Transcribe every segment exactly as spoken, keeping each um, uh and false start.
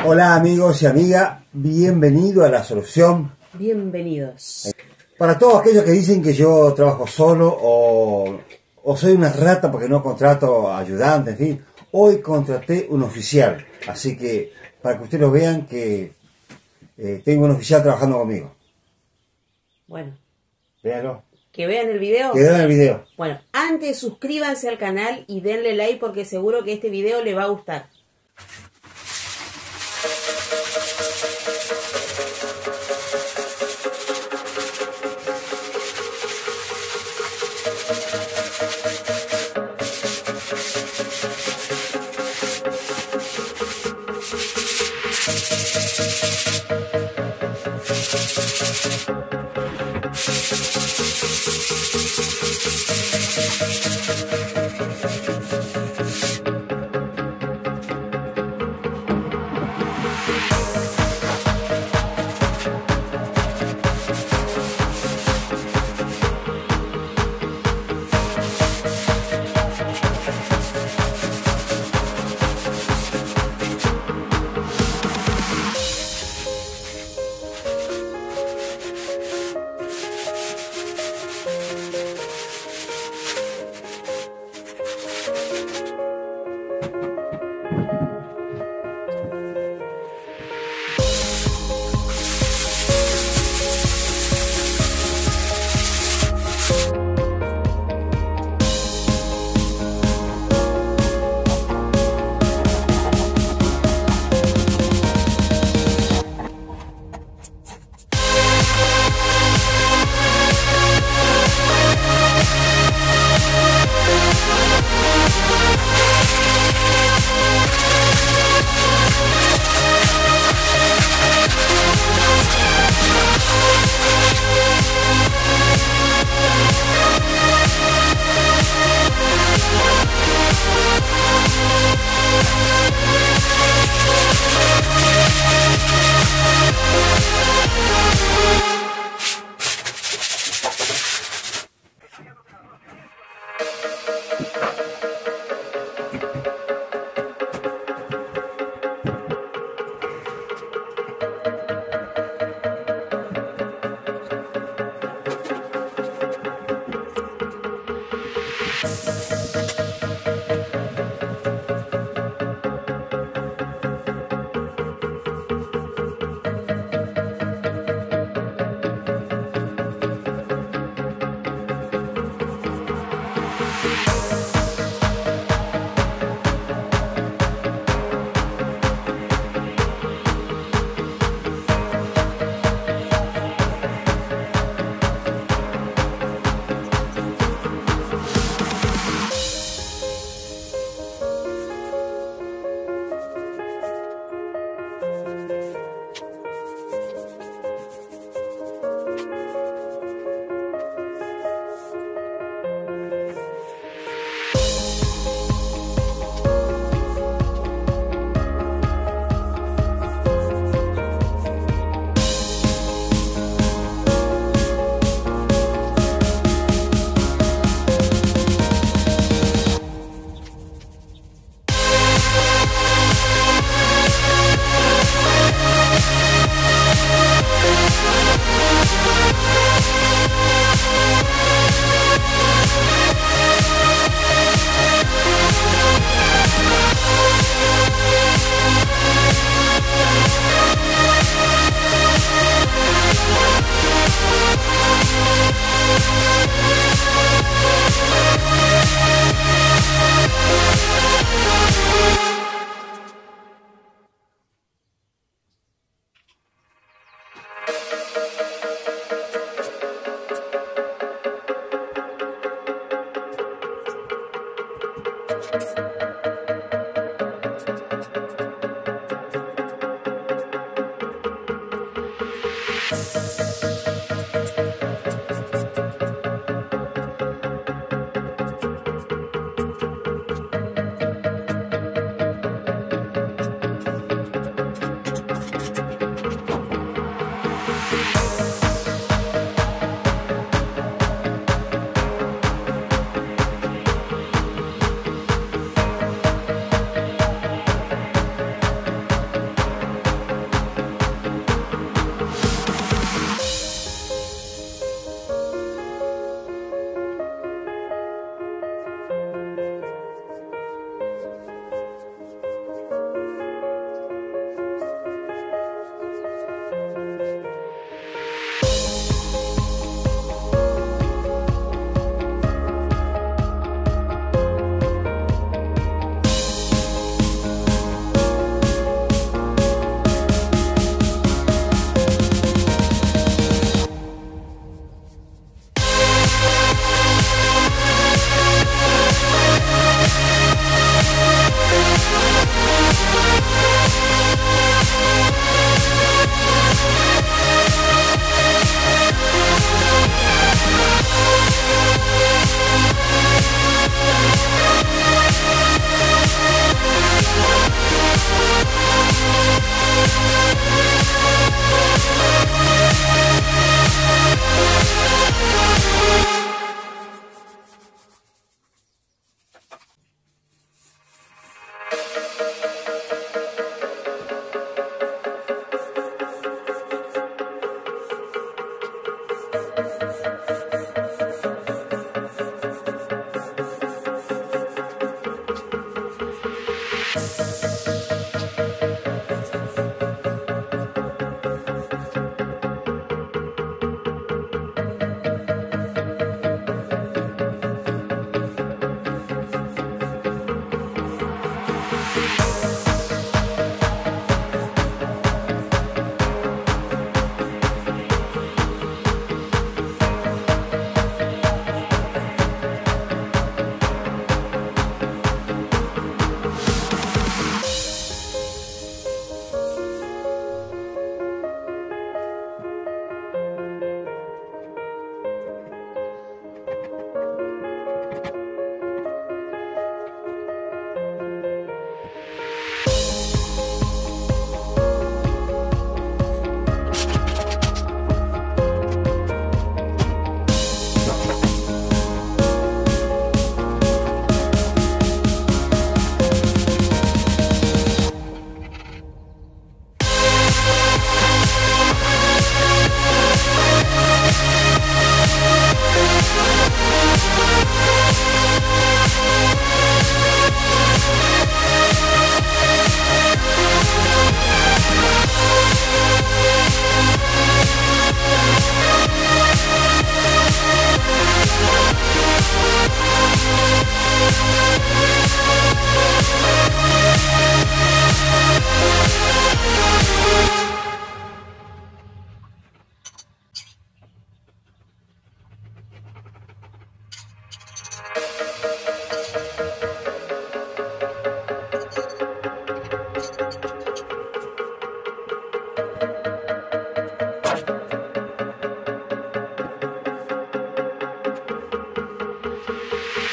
Hola amigos y amigas, bienvenido a La Solución. Bienvenidos. Para todos aquellos que dicen que yo trabajo solo o, o soy una rata porque no contrato ayudante, en fin, hoy contraté un oficial, así que para que ustedes lo vean que eh, tengo un oficial trabajando conmigo. Bueno. Véanlo. Que vean el video. Que vean el video. Bueno, antes suscríbanse al canal y denle like porque seguro que este video les va a gustar.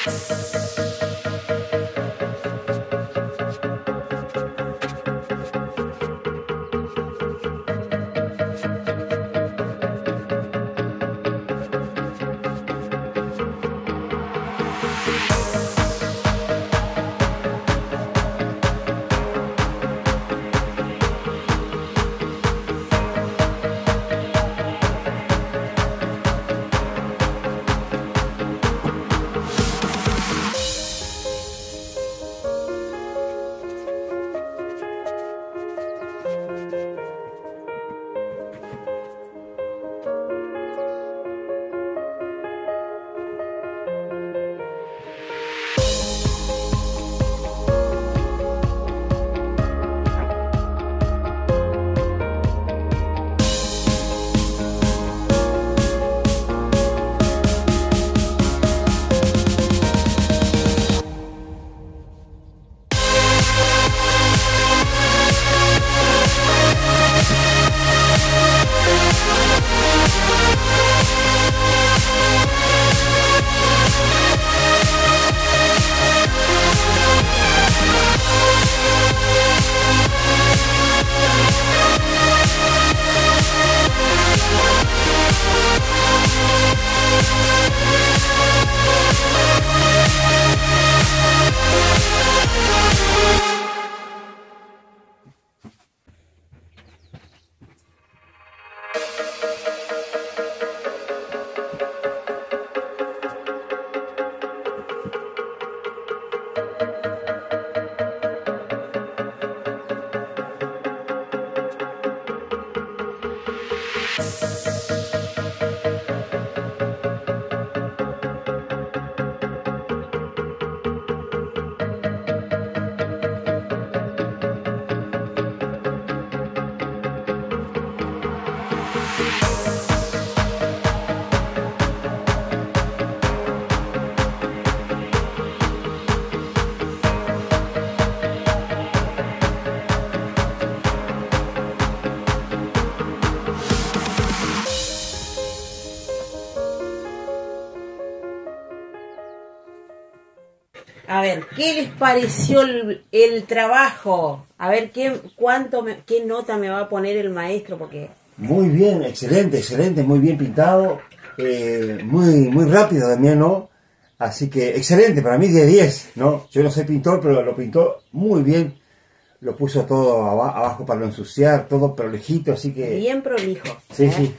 A ver, ¿qué les pareció el, el trabajo? A ver, ¿qué, cuánto me, qué nota me va a poner el maestro? Porque muy bien, excelente, excelente, muy bien pintado, eh, muy muy rápido también, ¿no? Así que excelente, para mí diez de diez, ¿no? Yo no soy pintor, pero lo pintó muy bien. Lo puso todo aba abajo para no ensuciar, todo prolijito, así que... Bien prolijo. Sí, ¿eh? sí.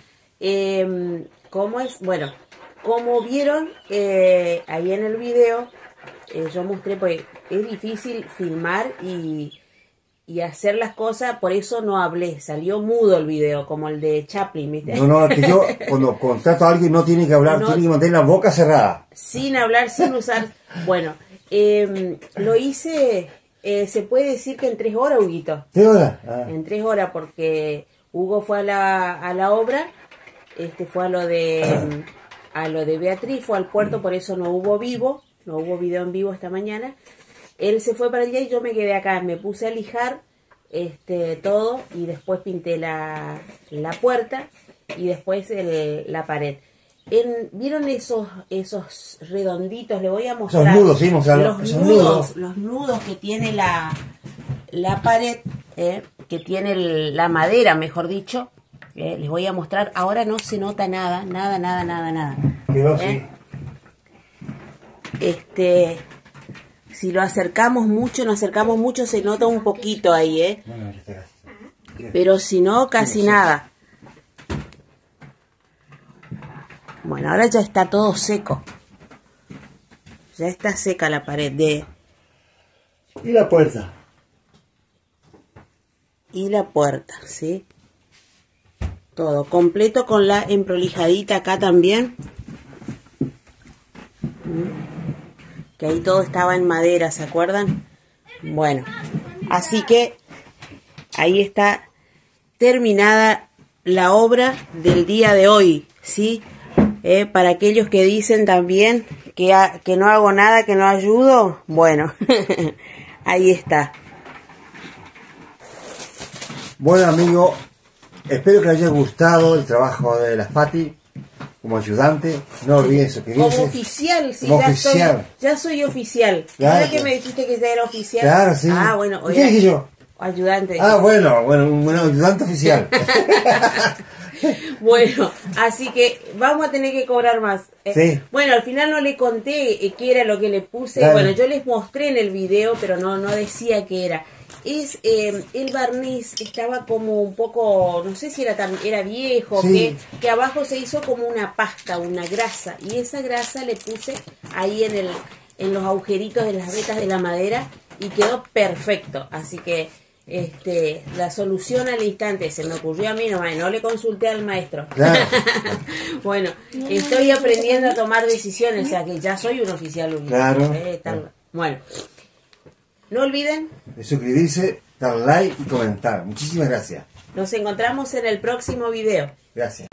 Eh, ¿Cómo es? Bueno, como vieron eh, ahí en el video, eh, yo mostré, pues es difícil filmar y, y hacer las cosas, por eso no hablé, salió mudo el video, como el de Chaplin, ¿viste? No, no, es que yo cuando contrato a alguien no tiene que hablar, No, tiene que mantener la boca cerrada. Sin hablar, sin usar... Bueno, eh, lo hice... Eh, se puede decir que en tres horas, Huguito. ¿Tres horas? Ah. En tres horas, porque Hugo fue a la, a la obra, este fue a lo de a lo de Beatriz, fue al puerto, por eso no hubo vivo, no hubo video en vivo esta mañana. Él se fue para allá y yo me quedé acá, me puse a lijar este todo y después pinté la, la puerta y después el, la pared. En, ¿Vieron esos esos redonditos? Le voy a mostrar. Esos nudos, sí, mostrar, los esos nudos, nudos. los nudos que tiene la, la pared, eh, que tiene el, la madera, mejor dicho. Eh, les voy a mostrar. Ahora no se nota nada, nada, nada, nada, nada. Quedó ¿Eh? sí. Este, si lo acercamos mucho, nos acercamos mucho, se nota un poquito ahí, ¿eh? Pero si no, casi nada. Bueno, ahora ya está todo seco. Ya está seca la pared de... Y la puerta. Y la puerta, ¿sí? Todo completo con la emprolijadita acá también. Que ahí todo estaba en madera, ¿se acuerdan? Bueno, así que ahí está terminada la obra del día de hoy, ¿sí? Eh, para aquellos que dicen también que, ha, que no hago nada, que no ayudo, bueno, ahí está. Bueno, amigo, espero que les haya gustado el trabajo de la Fati. como ayudante, no olviden suscribirse. Como oficial, sí, como ya, oficial. Soy, ya soy oficial. Claro, ¿Ahora que claro. me dijiste que ya era oficial? Claro, sí. Ah, bueno, ¿Y qué dije yo? Ayudante. Ah, bueno, bueno, un buen ayudante oficial. Bueno, así que vamos a tener que cobrar más. Eh, Sí. Bueno, al final no le conté eh, qué era lo que le puse. Dale. Bueno, yo les mostré en el video, pero no, no decía qué era. Es eh, el barniz estaba como un poco, no sé si era tan, era viejo, Sí. que, que abajo se hizo como una pasta, una grasa, y esa grasa le puse ahí en el, en los agujeritos de las vetas de la madera y quedó perfecto. Así que este, la solución al instante se me ocurrió a mí nomás, no le consulté al maestro. Claro. Bueno, estoy aprendiendo a tomar decisiones, o sea que ya soy un oficial. Claro. Eh, tal- Bueno, no olviden, De suscribirse, dar like y comentar. Muchísimas gracias. nos encontramos en el próximo video. Gracias.